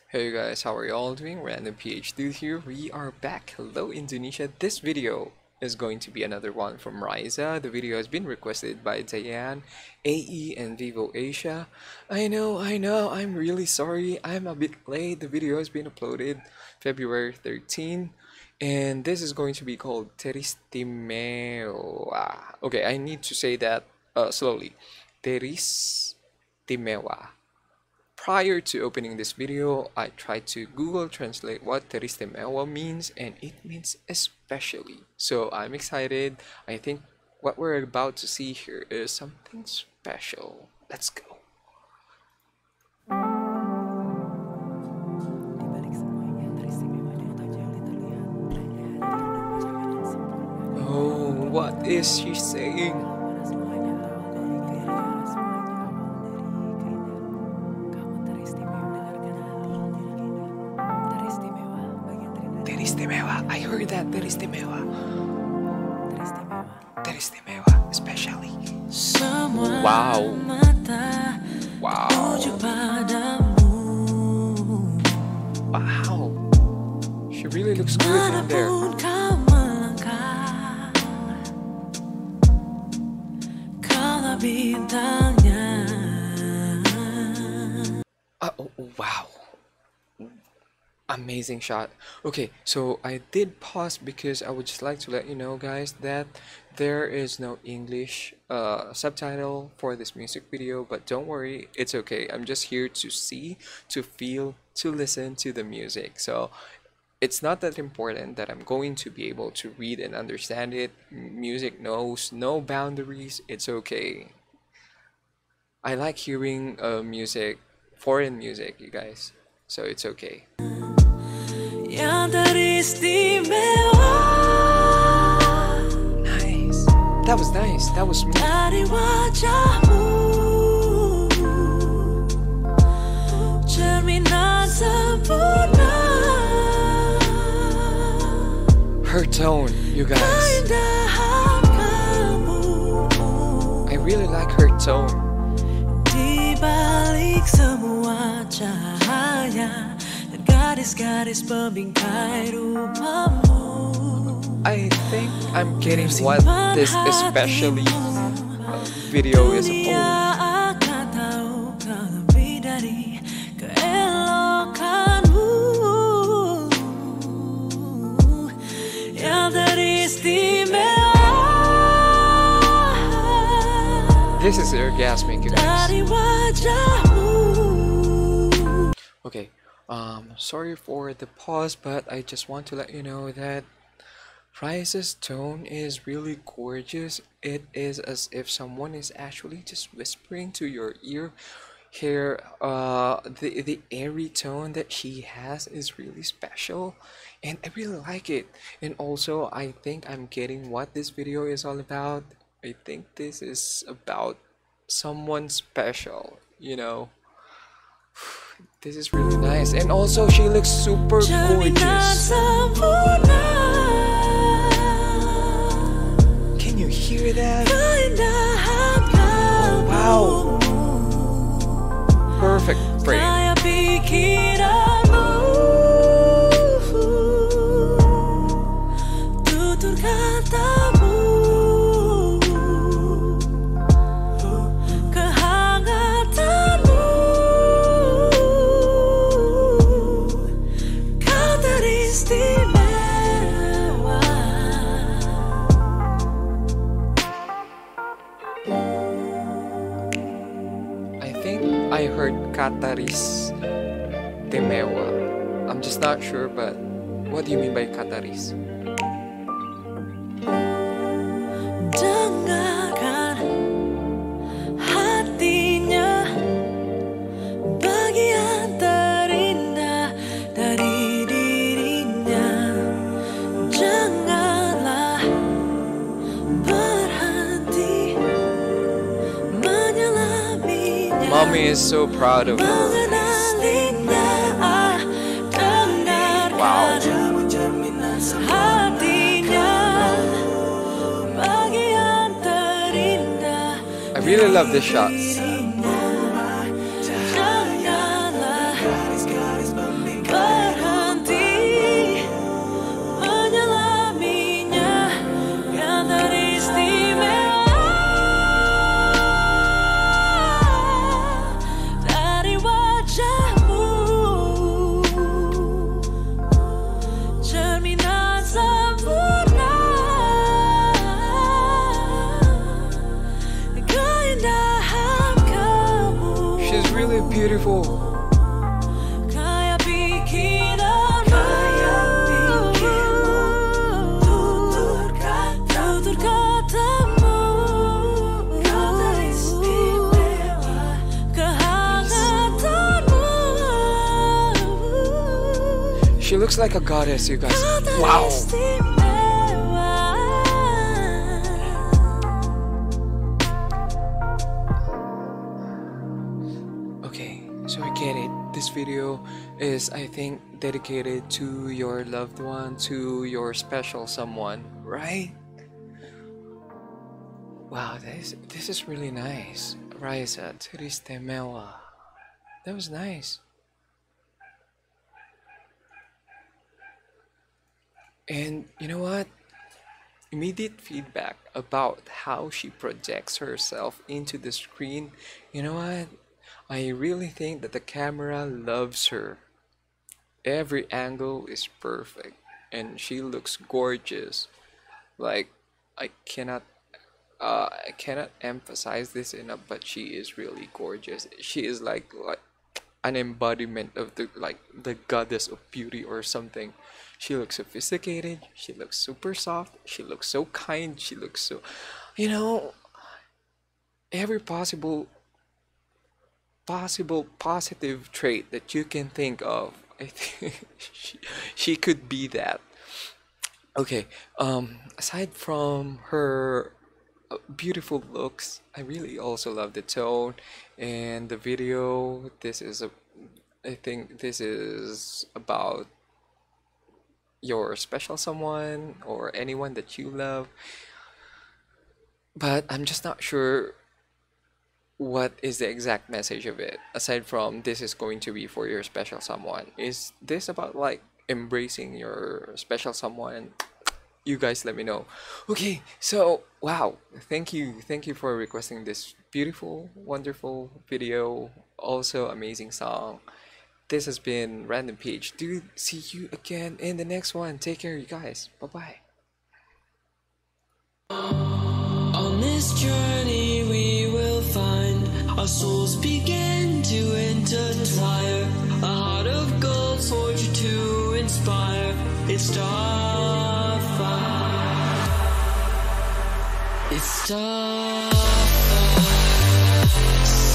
Hey guys, how are you all doing? Random PH Dude here. We are back. Hello Indonesia. This video is going to be another one from Riza. The video has been requested by Diane, AE, and Vivo Asia. I'm really sorry. I'm a bit late. The video has been uploaded February 13. And this is going to be called Teristimewa. Okay, I need to say that slowly. Teristimewa. Prior to opening this video, I tried to Google translate what teristimewa means, and it means especially. So I'm excited. I think what we're about to see here is something special. Let's go. Oh, what is she saying? Teristimewa. I heard that. Teristimewa. Teristimewa, especially. Wow. Wow. Wow. She really looks good in there. Oh, wow. Amazing shot. Okay, so I did pause because I would just like to let you know, guys, that there is no English subtitle for this music video, but don't worry, it's okay. I'm just here to see, to feel, to listen to the music. So it's not that important that I'm going to be able to read and understand it. Music knows no boundaries. It's okay. I like hearing music, foreign music, you guys. So it's okay. Nice. That was nice. That was smooth. Her tone, you guys. I really like her tone. I think I'm getting what this especially video is about. This is orgasmic, you guys. Okay. Sorry for the pause, but I just want to let you know that Rice's tone is really gorgeous. It is as if someone is actually just whispering to your ear. Here, the airy tone that she has is really special, and I really like it. And also, I think I'm getting what this video is all about. I think this is about someone special, you know. This is really nice, and also she looks super gorgeous. Can you hear that? Oh, wow. Perfect frame. I heard Kataris Temewa. I'm just not sure, but what do you mean by Kataris? Mommy is so proud of her. Wow. I really love this shot. She looks like a goddess, you guys. Wow. Okay, so I get it. This video is, I think, dedicated to your loved one, to your special someone, right? Wow, this is really nice. Raisa, triste mewa. That was nice. And you know what? Immediate feedback about how she projects herself into the screen. You know what? I really think that the camera loves her. Every angle is perfect, and she looks gorgeous. Like I cannot emphasize this enough, but she is really gorgeous. She is like an embodiment of the goddess of beauty or something. She looks sophisticated, she looks super soft, she looks so kind, she looks so, you know, every possible positive trait that you can think of. I think she could be that. Okay, aside from her beautiful looks, I really also love the tone and the video. I think this is about your special someone or anyone that you love, but I'm just not sure what is the exact message of it. Aside from this is going to be for your special someone, is this about like embracing your special someone? You guys let me know. Okay, so wow, thank you for requesting this beautiful, wonderful video, also amazing song. This has been Random Page. Do see you again in the next one. Take care, you guys. Bye bye. On this journey we will find our souls begin to intertwine. A heart of gold forged to inspire. It's Starfire. It's Starfire.